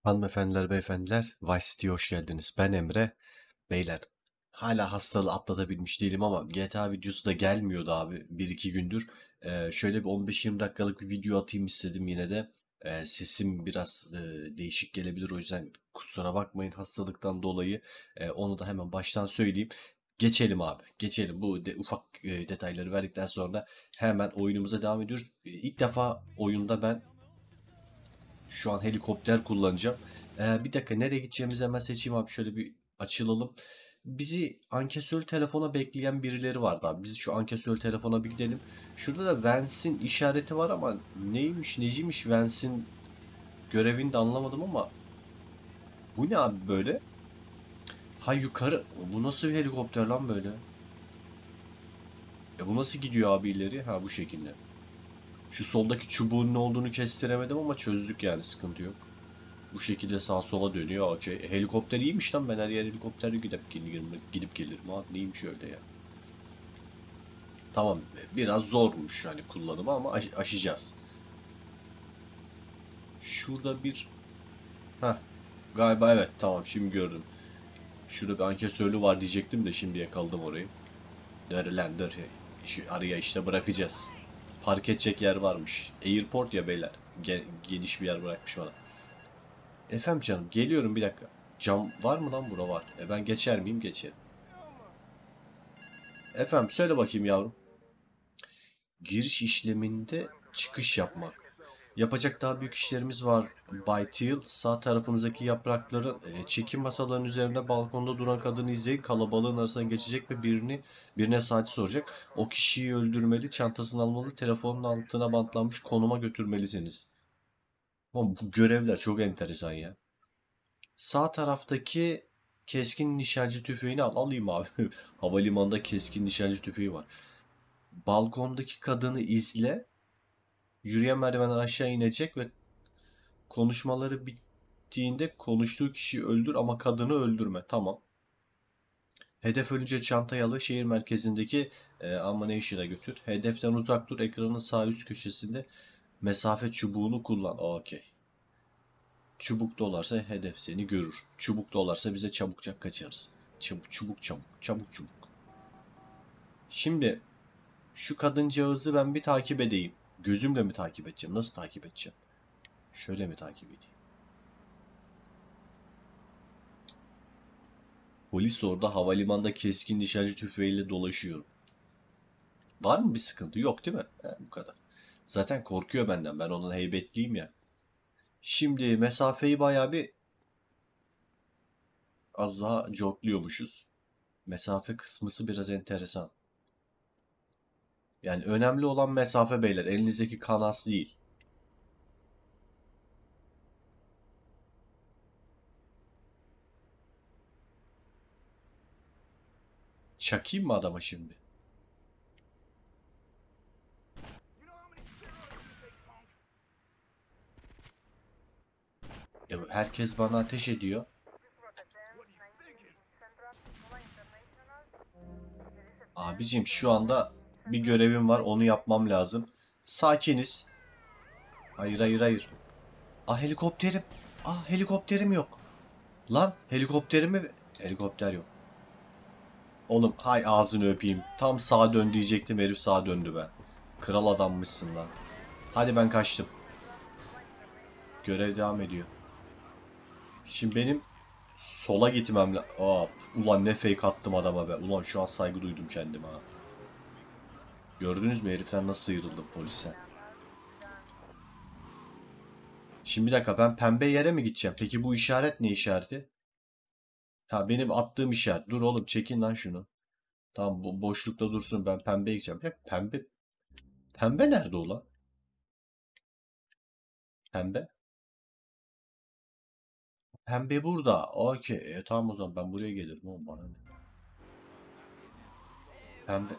Hanımefendiler, beyefendiler, Vice City'ye hoş geldiniz. Ben Emre. Beyler, hala hastalığı atlatabilmiş değilim ama GTA videosu da gelmiyordu abi bir iki gündür. Şöyle bir 15-20 dakikalık bir video atayım istedim yine de. Sesim biraz değişik gelebilir, o yüzden kusura bakmayın hastalıktan dolayı. Onu da hemen baştan söyleyeyim. Geçelim abi, geçelim. Bu ufak detayları verdikten sonra hemen oyunumuza devam ediyoruz. İlk defa oyunda ben şu an helikopter kullanacağım. Bir dakika, nereye gideceğimizi hemen seçeyim abi. Şöyle bir açılalım. Bizi ankesör telefona bekleyen birileri vardı abi. Biz şu ankesör telefona bir gidelim. Şurada da Vance'in işareti var ama neymiş neciymiş Vance'in görevini de anlamadım ama bu ne abi böyle? Ha, yukarı. Bu nasıl bir helikopter lan böyle? Bu nasıl gidiyor abi ileri? Ha, bu şekilde. Şu soldaki çubuğun ne olduğunu kestiremedim ama çözdük, yani sıkıntı yok. Bu şekilde sağa sola dönüyor. Okey. Helikopter iyiymiş lan. Ben her yer helikopterle gidip gelirim. Ha, neymiş öyle ya. Tamam. Biraz zormuş hani kullanımı ama aşacağız. Şurada bir... Heh. Galiba evet. Tamam, şimdi gördüm. Şurada bir ankesörlü var diyecektim de şimdi yakaladım orayı. Dur lan dur. Şu araya işte bırakacağız. Park edecek yer varmış. Airport ya beyler. Geniş bir yer bırakmış bana. Efendim canım, geliyorum bir dakika. Cam var mı lan? Bura var. Ben geçer miyim? Geçerim. Efendim söyle bakayım yavrum. Giriş işleminde çıkış yapmak. Yapacak daha büyük işlerimiz var Bay Teal. Sağ tarafınızdaki yaprakların çekim masalarının üzerinde balkonda duran kadını izleyin. Kalabalığın arasından geçecek ve birine saati soracak. O kişiyi öldürmeli, çantasını almalı, telefonun altına bantlanmış konuma götürmelisiniz. Oğlum, bu görevler çok enteresan ya. Sağ taraftaki keskin nişancı tüfeğini alayım abi. Havalimanında keskin nişancı tüfeği var. Balkondaki kadını izle. Yürüyen merdivenden aşağı inecek ve konuşmaları bittiğinde konuştuğu kişiyi öldür ama kadını öldürme. Tamam. Hedef ölünce çantayı al, şehir merkezindeki ammunition'a götür. Hedeften uzak dur. Ekranın sağ üst köşesinde mesafe çubuğunu kullan. Okey. Çubuk dolarsa hedef seni görür. Çubuk dolarsa bize çabukça kaçarız. Çabuk çubuk çabuk. Çabuk çubuk. Şimdi şu kadıncağızı ben bir takip edeyim. Gözümle mi takip edeceğim? Nasıl takip edeceğim? Şöyle mi takip edeyim? Polis orada havalimanında keskin nişancı tüfeğiyle dolaşıyor. Var mı bir sıkıntı? Yok değil mi? Bu kadar. Zaten korkuyor benden. Ben onun heybetliyim ya. Şimdi mesafeyi bayağı bir az daha cortluyormuşuz. Mesafe kısmısı biraz enteresan. Yani önemli olan mesafe beyler. Elinizdeki kanas değil. Çakayım mı adama şimdi? Ya herkes bana ateş ediyor. Abicim şu anda bir görevim var. Onu yapmam lazım. Sakiniz. Hayır hayır hayır. Ah, helikopterim. Ah, helikopterim yok. Lan helikopterimi... Helikopter yok. Oğlum hay ağzını öpeyim. Tam sağa dön diyecektim, herif sağa döndü be. Kral adammışsın lan. Hadi ben kaçtım. Görev devam ediyor. Şimdi benim sola gitmem lazım. Ulan ne fake attım adama be. Ulan şu an saygı duydum kendime ha. Gördünüz mü heriften nasıl sıyrıldım polise? Şimdi bir dakika, ben pembe yere mi gideceğim? Peki bu işaret ne işareti? Ha, benim attığım işaret. Dur oğlum, çekin lan şunu. Tamam, bu boşlukta dursun, ben pembeye gideceğim. Ya pembe. Pembe nerede ulan? Pembe. Pembe burada. Okey. Tamam, o zaman ben buraya gelirim oğlum, bana ne? Pembe.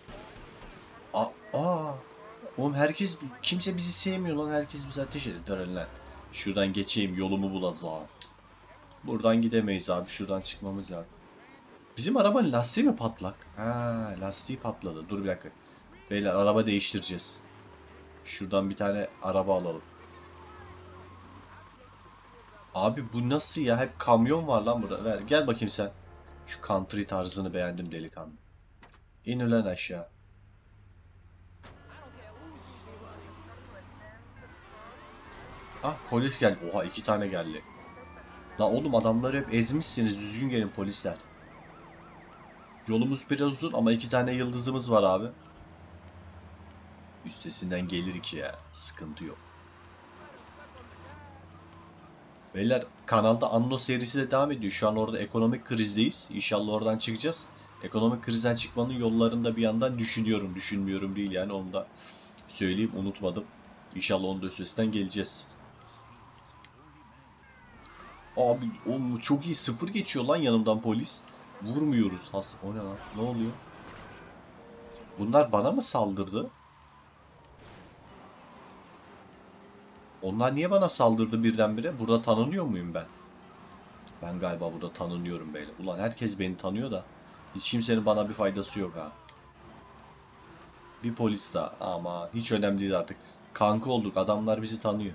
Aa. Oğlum kimse bizi sevmiyor lan. Herkes bize ateş ediyor lan. Şuradan geçeyim, yolumu bulacağım. Buradan gidemeyiz abi. Şuradan çıkmamız lazım. Bizim arabanın lastiği mi patlak? Ha, lastiği patladı. Dur bir dakika. Beyler, araba değiştireceğiz. Şuradan bir tane araba alalım. Abi bu nasıl ya? Hep kamyon var lan burada. Ver gel bakayım sen. Şu country tarzını beğendim delikanlı. İn ulan aşağı. Ah polis geldi. Oha 2 tane geldi. Lan oğlum adamları hep ezmişsiniz. Düzgün gelin polisler. Yolumuz biraz uzun ama 2 tane yıldızımız var abi. Üstesinden gelir ki ya. Sıkıntı yok. Beyler kanalda Anno serisi de devam ediyor. Şu an orada ekonomik krizdeyiz. İnşallah oradan çıkacağız. Ekonomik krizden çıkmanın yollarını da bir yandan düşünüyorum. Düşünmüyorum değil yani onu da söyleyeyim unutmadım. İnşallah onun da üstesinden geleceğiz. Abi o çok iyi sıfır geçiyor lan yanımdan polis. Vurmuyoruz. O ne lan? Ne oluyor? Bunlar bana mı saldırdı? Onlar niye bana saldırdı birdenbire? Burada tanınıyor muyum ben? Ben galiba burada tanınıyorum beyler. Ulan herkes beni tanıyor da hiç kimsenin bana bir faydası yok ha. Bir polis daha ama hiç önemli değil artık. Kanka olduk adamlar bizi tanıyor.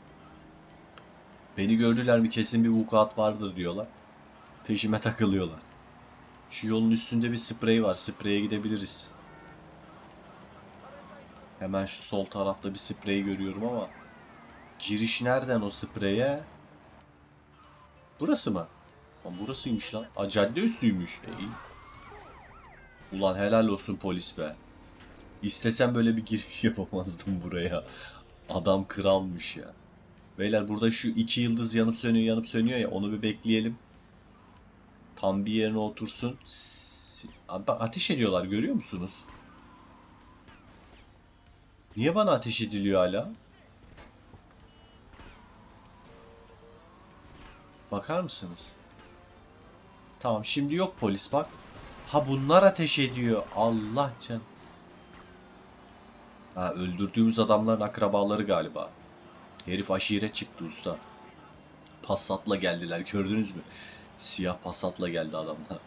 Beni gördüler mi kesin bir vukuat vardır diyorlar. Peşime takılıyorlar. Şu yolun üstünde bir sprey var. Spreye gidebiliriz. Hemen şu sol tarafta bir sprey görüyorum ama giriş nereden o spreye? Burası mı? Lan burasıymış lan. Aa, cadde üstüymüş. İyi. Ulan helal olsun polis be. İstesem böyle bir giriş yapamazdım buraya. Adam kralmış ya. Beyler burada şu 2 yıldız yanıp sönüyor ya onu bir bekleyelim. Tam bir yerine otursun. Abi ateş ediyorlar görüyor musunuz? Niye bana ateş ediliyor hala? Bakar mısınız? Tamam şimdi yok polis bak. Ha bunlar ateş ediyor. Allah can. Ha öldürdüğümüz adamların akrabaları galiba. Herif aşiret çıktı usta. Passat'la geldiler gördünüz mü? Siyah Passat'la geldi adamlar.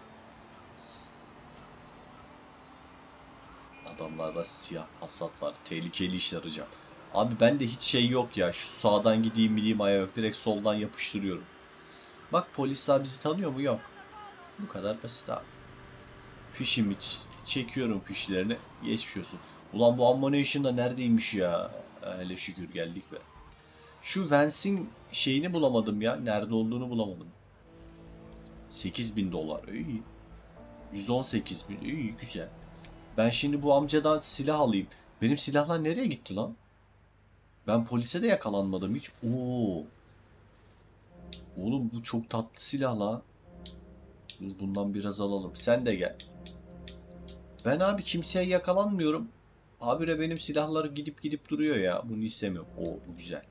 Adamlarda siyah Passat var. Tehlikeli işler hocam. Abi bende hiç şey yok ya. Şu sağdan gideyim bileyim aya yok. Direkt soldan yapıştırıyorum. Bak polisler bizi tanıyor mu? Yok. Bu kadar basit abi. Fişimi çekiyorum fişlerini. Geçmiş olsun. Ulan bu ammunition da neredeymiş ya? Hele şükür geldik be. Şu Vance'in şeyini bulamadım ya. Nerede olduğunu bulamadım. 8.000 dolar. İyi. 118 bin. İyi güzel. Ben şimdi bu amcadan silah alayım. Benim silahlar nereye gitti lan? Ben polise de yakalanmadım hiç. Oo. Oğlum bu çok tatlı silah lan. Bundan biraz alalım. Sen de gel. Ben abi kimseye yakalanmıyorum. Habire benim silahları gidip gidip duruyor ya. Bunu istemiyorum. Oo bu güzel.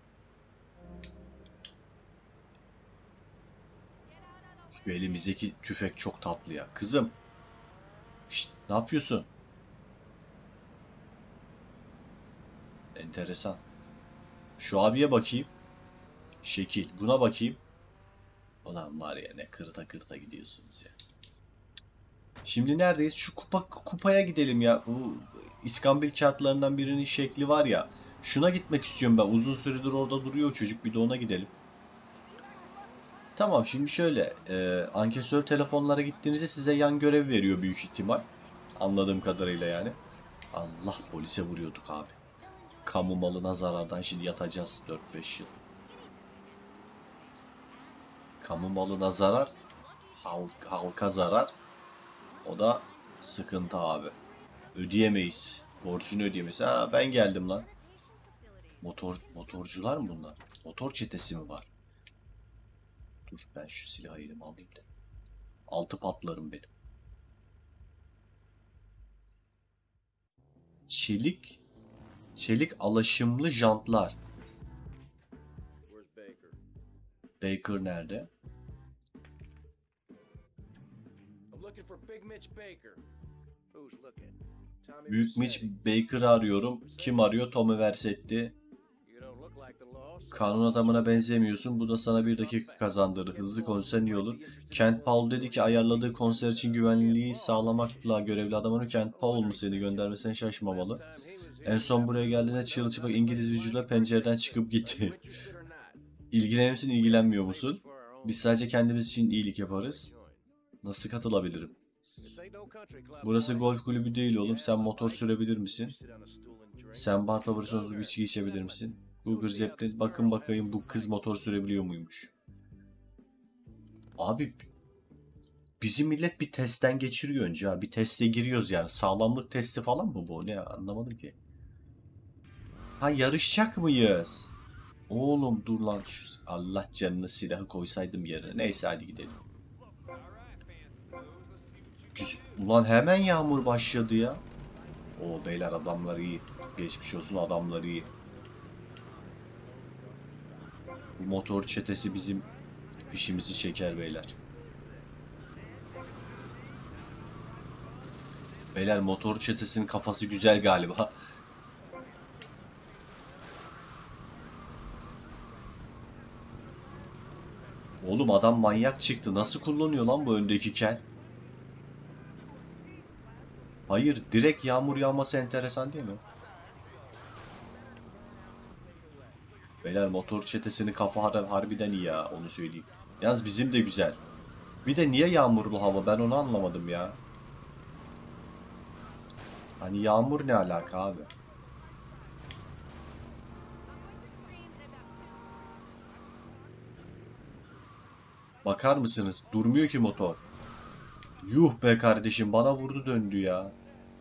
Şu elimizdeki tüfek çok tatlı ya. Kızım. Şşt, ne yapıyorsun? Enteresan. Şu abiye bakayım. Şekil. Buna bakayım. Ulan var ya ne kırta kırta gidiyorsunuz ya. Şimdi neredeyiz? Şu kupaya gidelim ya. Bu İskambil kağıtlarından birinin şekli var ya. Şuna gitmek istiyorum ben. Uzun süredir orada duruyor o çocuk. Bir de ona gidelim. Tamam şimdi şöyle. Ankesör telefonlara gittiğinizde size yan görev veriyor büyük ihtimal. Anladığım kadarıyla yani. Allah polise vuruyorduk abi. Kamu malına zarardan şimdi yatacağız 4-5 yıl. Kamu malına zarar. Halka zarar. O da sıkıntı abi. Ödeyemeyiz. Borcunu ödeyemeyiz. Ha ben geldim lan. Motorcular mı bunlar? Motor çetesi mi var? Dur ben şu silahı elime alayım da. Altı patlarım benim. Çelik. Çelik alaşımlı jantlar. Baker nerede? Büyük Mitch Baker'ı arıyorum. Kim arıyor? Tommy Vercetti. Kanun adamına benzemiyorsun. Bu da sana 1 dakika kazandırır. Hızlı konuşsan iyi olur. Kent Powell dedi ki ayarladığı konser için güvenliği sağlamakla görevli adamın Kent Powell mu seni göndermesine şaşmamalı. En son buraya geldiğinde çırılçıplak İngiliz vücuduyla pencereden çıkıp gitti. İlgilenir misin, ilgilenmiyor musun? Biz sadece kendimiz için iyilik yaparız. Nasıl katılabilirim? Burası golf kulübü değil oğlum. Sen motor sürebilir misin? Sen bar taburusunda içki içebilir misin? Google Zeppelin bakın bakayım bu kız motor sürebiliyor muymuş? Abi bizim millet bir testten geçiriyor önce ha. Bir teste giriyoruz yani. Sağlamlık testi falan mı bu? Ne anlamadım ki. Ha yarışacak mıyız? Oğlum dur lan. Allah canını silahı koysaydım yerine. Neyse hadi gidelim. Ulan hemen yağmur başladı ya. O beyler adamlar iyi. Geçmiş olsun adamlar iyi. Bu motor çetesi bizim fişimizi çeker beyler. Beyler motor çetesinin kafası güzel galiba. Oğlum adam manyak çıktı. Nasıl kullanıyor lan bu öndeki kel? Hayır, direkt yağmur yağması enteresan değil mi? Beyler motor çetesinin kafa harbiden iyi ya, onu söyleyeyim. Yalnız bizim de güzel. Bir de niye yağmurlu hava, ben onu anlamadım ya. Hani yağmur ne alaka abi? Bakar mısınız? Durmuyor ki motor. Yuh be kardeşim, bana vurdu döndü ya.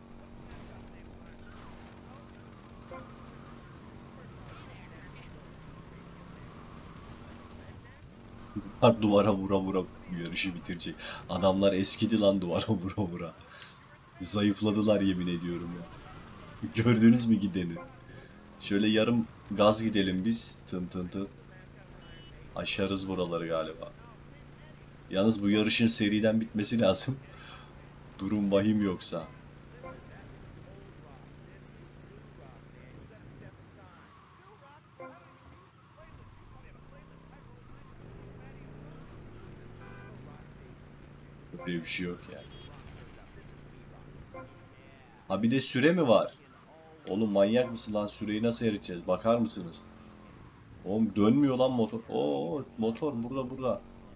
Duvara vura vura bu yarışı bitirecek. Adamlar eskidi lan duvara vura vura. Zayıfladılar yemin ediyorum ya. Gördünüz mü gideni? Şöyle yarım gaz gidelim biz. Tın tın tın. Aşarız buraları galiba. Yalnız bu yarışın seriden bitmesi lazım. Durum vahim yoksa. Böyle bir şey yok yani. Ha bir de süre mi var? Oğlum manyak mısın lan? Süreyi nasıl eriteceğiz? Bakar mısınız? Oğlum dönmüyor lan motor. Oo motor burada burada.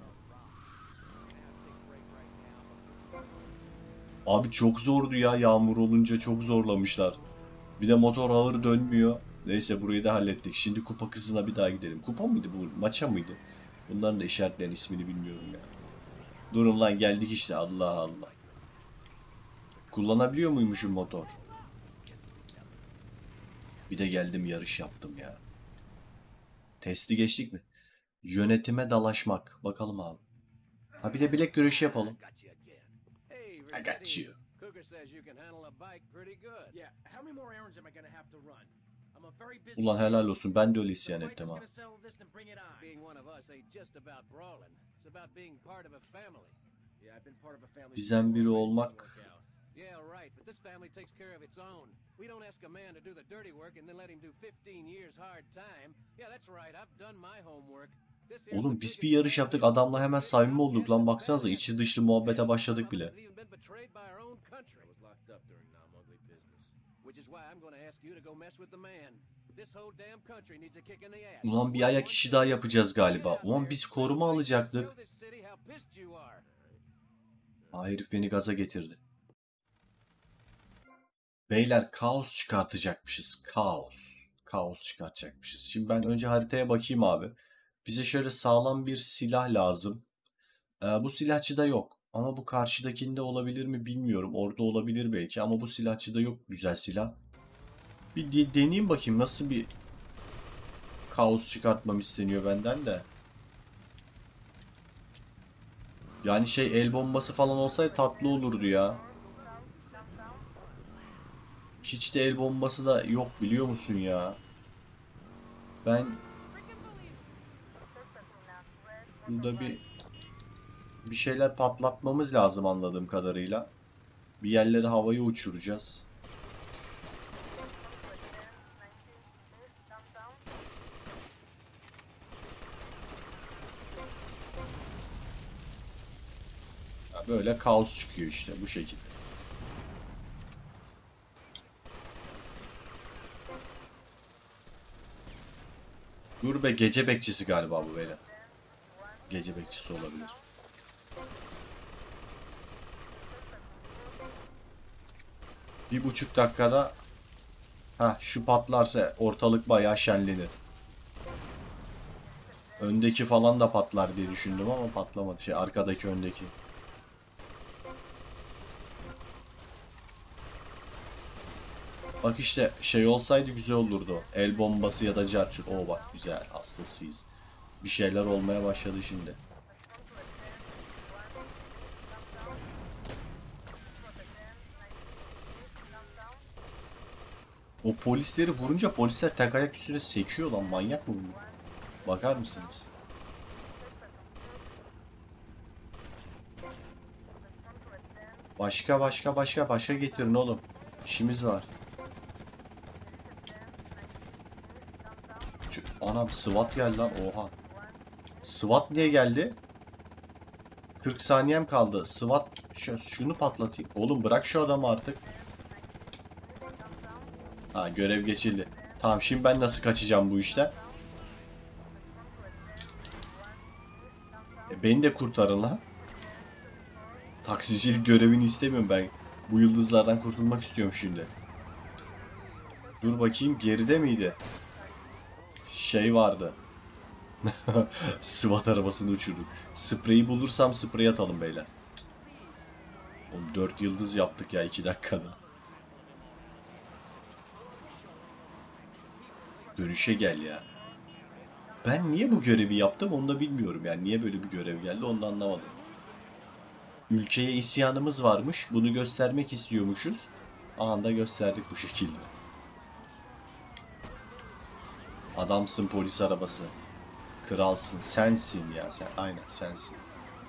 Abi çok zordu ya, yağmur olunca çok zorlamışlar. Bir de motor ağır dönmüyor. Neyse burayı da hallettik. Şimdi kupa kızına bir daha gidelim. Kupa mıydı bu? Maça mıydı? Bunların da işaretleyen ismini bilmiyorum ya. Durun lan geldik işte, Allah Allah. Kullanabiliyor muymuşum motor? Bir de geldim yarış yaptım ya. Testi geçtik mi? Yönetime dalaşmak. Bakalım abi. Ha bir de bilek güreşi yapalım. I got you. Ulan helal olsun, ben de öyle isyan ettim ha. Bizden biri olmak. Yeah, right, but this family takes care of its own. We don't ask a man to do the dirty work and then let him do 15 years hard time. Yeah, that's right, I've done my homework. Oğlum biz bir yarış yaptık, adamla hemen samimi olduk lan, baksanıza içi dışlı muhabbete başladık bile. Ulan bir ayak işi daha yapacağız galiba. Ulan biz koruma alacaktık. Ha herif beni gaza getirdi. Beyler kaos çıkartacakmışız. Kaos. Kaos çıkartacakmışız. Şimdi ben önce haritaya bakayım abi. Bize şöyle sağlam bir silah lazım. Bu silahçıda yok. Ama bu karşıdakinde olabilir mi bilmiyorum. Orada olabilir belki ama bu silahçıda yok güzel silah. Bir deneyeyim bakayım nasıl bir kaos çıkartmam isteniyor benden de. Yani şey, el bombası falan olsaydı tatlı olurdu ya. Hiç de el bombası da yok biliyor musun ya? Ben burada bir şeyler patlatmamız lazım anladığım kadarıyla. Bir yerleri havaya uçuracağız. Böyle kaos çıkıyor işte bu şekilde. Dur be, gece bekçisi galiba bu beyler. Gece bekçisi olabilir. Bir buçuk dakikada şu patlarsa ortalık bayağı şenlenir. Öndeki falan da patlar diye düşündüm ama patlamadı. Arkadaki, öndeki. Bak işte olsaydı güzel olurdu. El bombası ya da carçur. Oo bak, güzel, hastasıyız. Bir şeyler olmaya başladı şimdi. O polisleri vurunca polisler tek ayak üstüne sekiyor lan, manyak mı bu? Bakar mısınız? Başka getirin oğlum. İşimiz var. Anam, SWAT geldi lan, oha. SWAT niye geldi? 40 saniyem kaldı. SWAT şunu patlatayım. Oğlum bırak şu adamı artık. Ha, görev geçildi. Tamam, şimdi ben nasıl kaçacağım bu işten? Beni de kurtarın lan. Taksicilik görevini istemiyorum ben. Bu yıldızlardan kurtulmak istiyorum şimdi. Dur bakayım, geride miydi? Vardı. SWAT arabasını uçurduk. Spreyi bulursam sprey atalım beyler. Oğlum 4 yıldız yaptık ya 2 dakikada. Dönüşe gel ya. Ben niye bu görevi yaptım onu da bilmiyorum yani. Niye böyle bir görev geldi onu da anlamadım. Ülkeye isyanımız varmış. Bunu göstermek istiyormuşuz. Anında gösterdik bu şekilde. Adamsın polis arabası. Kralsın. Sensin ya sen. Aynen sensin.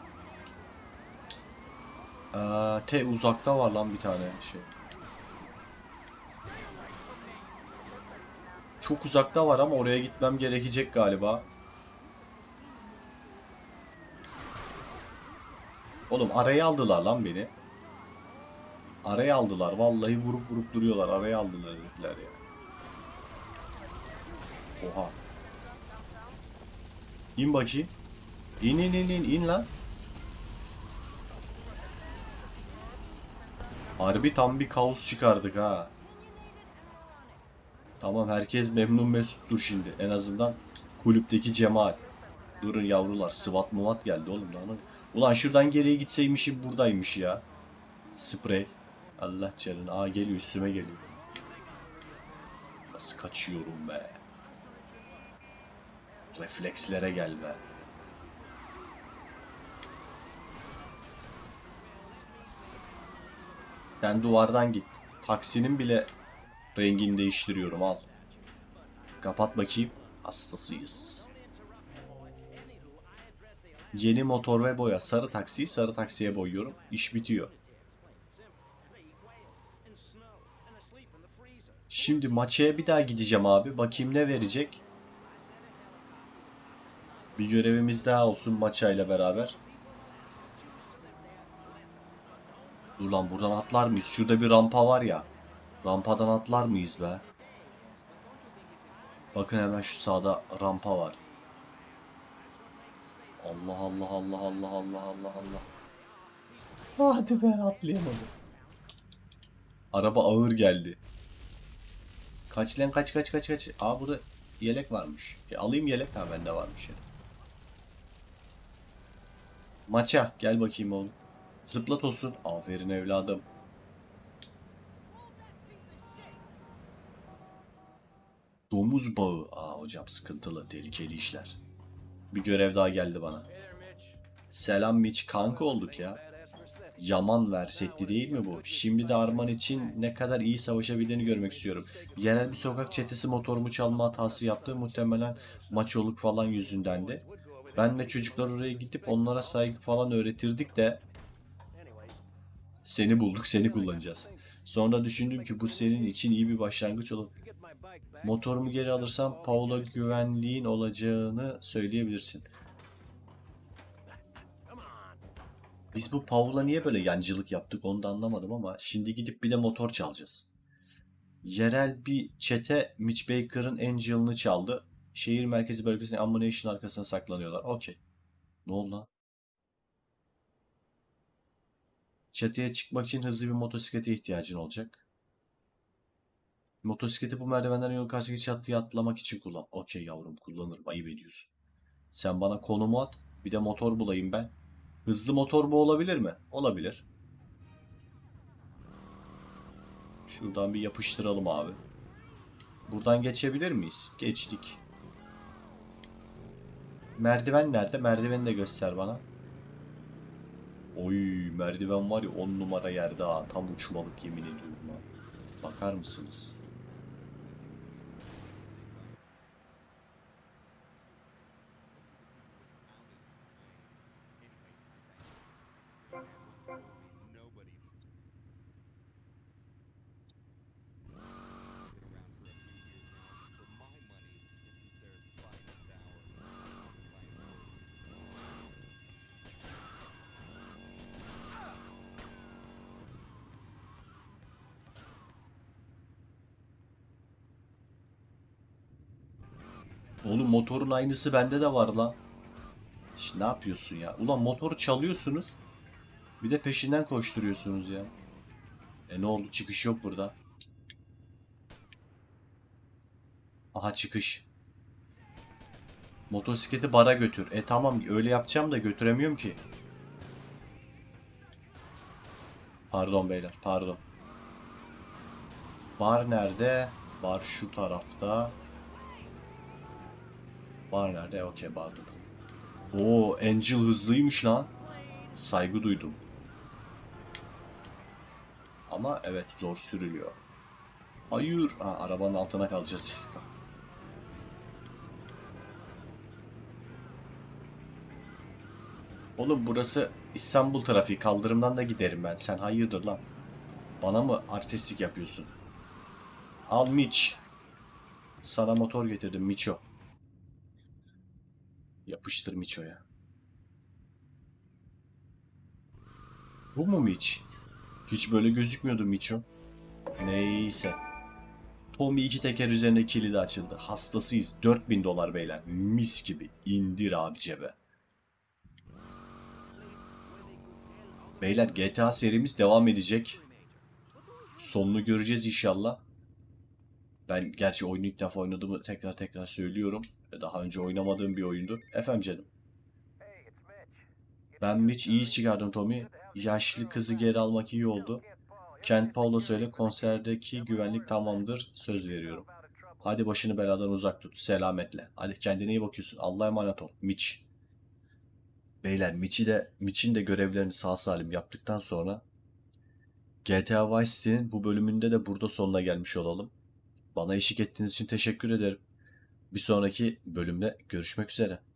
Uzakta var lan bir tane şey. Çok uzakta var ama oraya gitmem gerekecek galiba. Oğlum araya aldılar lan beni. Araya aldılar. Vallahi vurup duruyorlar. Araya aldılar herifler ya. Oha. İn bakayım. İn lan. Harbi tam bir kaos çıkardık ha. Tamam, herkes memnun mesuttur şimdi. En azından kulüpteki cemaat. Durun yavrular, SWAT muvat geldi oğlum lan. Ulan şuradan geriye gitseymişim, buradaymış ya. Sprey. Allah canını. Aa, geliyor, üstüme geliyor. Nasıl kaçıyorum be. Reflekslere gel be. Ben duvardan git. Taksinin bile rengini değiştiriyorum, al. Kapat bakayım. Hastasıyız. Yeni motor ve boya. Sarı taksiyi sarı taksiye boyuyorum. İş bitiyor. Şimdi maçaya bir daha gideceğim abi. Bakayım ne verecek. Bir görevimiz daha olsun maçayla beraber. Dur lan, buradan atlar mıyız? Şurada bir rampa var ya. Rampadan atlar mıyız be? Bakın hemen şu sağda rampa var. Allah Allah Allah Allah Allah Allah Allah. Hadi be, atlayamadım. Araba ağır geldi. Kaç lan, kaç. Aa, burada yelek varmış. Alayım yelek. Ha, bende varmış ya. Maça gel bakayım oğlum. Zıplat olsun. Aferin evladım. Domuz bağı. Aa hocam, sıkıntılı, tehlikeli işler. Bir görev daha geldi bana. Selam Mitch, kanka olduk ya. Yaman versetti değil mi bu? Şimdi de Arman için ne kadar iyi savaşabildiğini görmek istiyorum. Yerel bir sokak çetesi motorumu çalma hatası yaptı. Muhtemelen maçoluk falan yüzündendi. Ben ve çocuklar oraya gidip onlara saygı falan öğretirdik de seni bulduk, seni kullanacağız. Sonra düşündüm ki bu senin için iyi bir başlangıç olur. Motorumu geri alırsam Paul'a güvenliğin olacağını söyleyebilirsin. Biz bu Paul'a niye böyle yancılık yaptık onu da anlamadım ama şimdi gidip bir de motor çalacağız. Yerel bir çete Mitch Baker'ın Angel'ını çaldı. Şehir merkezi bölgesinde ammunition arkasına saklanıyorlar. Okey. Ne oldu lan? Çatıya çıkmak için hızlı bir motosiklete ihtiyacın olacak. Motosikleti bu merdivenlerin yukarıdaki çatıya atlamak için kullan. Okey yavrum, kullanırım, ayıp ediyorsun. Sen bana konumu at. Bir de motor bulayım ben. Hızlı motor bu olabilir mi? Olabilir. Şuradan bir yapıştıralım abi. Buradan geçebilir miyiz? Geçtik. Merdiven nerede? Merdiveni de göster bana. Oy, merdiven var ya 10 numara yerde ha. Tam uçmalık, yemin ediyorum ha. Bakar mısınız? Oğlum motorun aynısı bende de var lan. İşte ne yapıyorsun ya? Ulan motoru çalıyorsunuz. Bir de peşinden koşturuyorsunuz ya. Ne oldu? Çıkış yok burada. Aha, çıkış. Motosikleti bara götür. Tamam, öyle yapacağım da götüremiyorum ki. Pardon beyler, pardon. Bar nerede? Bar şu tarafta. Bar nerede? Okey, barda. Oo, Angel hızlıymış lan. Saygı duydum. Ama evet, zor sürülüyor. Hayır. Ha, arabanın altına kalacağız. Oğlum burası İstanbul trafiği. Kaldırımdan da giderim ben. Sen hayırdır lan? Bana mı artistlik yapıyorsun? Al Mitch. Sana motor getirdim Miço. Yapıştır Miço'ya. Bu mu Mitch? Hiç böyle gözükmüyordu Miço. Neyse. Tommy iki teker üzerine kilidi açıldı. Hastasıyız. 4000 dolar beyler. Mis gibi. İndir abi cebe. Beyler, GTA serimiz devam edecek. Sonunu göreceğiz inşallah. Ben gerçi oyunu ilk defa oynadığımı tekrar söylüyorum. Daha önce oynamadığım bir oyundu. Efendim canım. Ben Mitch, iyi çıkardım Tommy. Yaşlı kızı geri almak iyi oldu. Kent Paul'a söyle, konserdeki güvenlik tamamdır. Söz veriyorum. Hadi başını beladan uzak tut. Selametle. Hadi kendine iyi bakıyorsun. Allah'a emanet ol. Mitch. Beyler, Mitch'in de görevlerini sağ salim yaptıktan sonra GTA Vice City'nin bu bölümünde de burada sonuna gelmiş olalım. Bana eşlik ettiğiniz için teşekkür ederim. Bir sonraki bölümde görüşmek üzere.